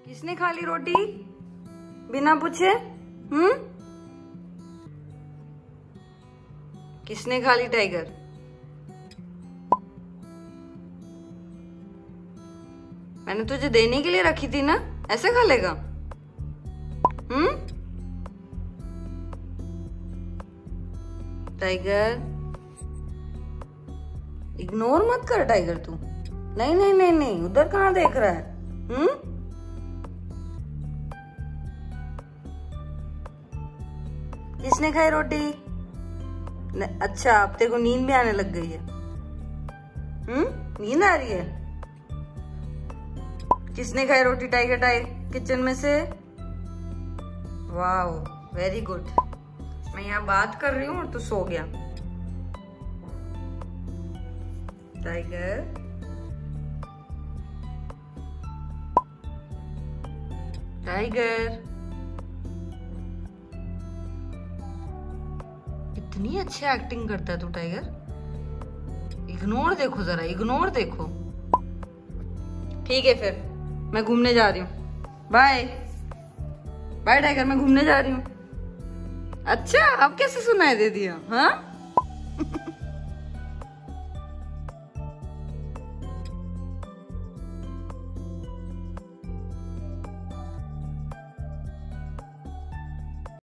किसने खा ली रोटी बिना पूछे? किसने खा ली टाइगर? मैंने तुझे देने के लिए रखी थी ना, ऐसे खा लेगा? टाइगर इग्नोर मत कर टाइगर तू। नहीं नहीं नहीं नहीं, उधर कहाँ देख रहा है? किसने खाई रोटी? अच्छा, अब तेरे को नींद भी आने लग गई है। नींद आ रही है? किसने खाई रोटी टाइगर किचन में से? Wow, very good. मैं यहाँ बात कर रही हूँ और तू सो गया। टाइगर टाइगर, इतनी अच्छी एक्टिंग करता है तू टाइगर। इग्नोर देखो, जरा इग्नोर देखो। ठीक है, फिर मैं घूमने जा रही हूँ। बाय बाय टाइगर, मैं घूमने जा रही हूँ। अच्छा, अब कैसे सुनाई दे दिया? हाँ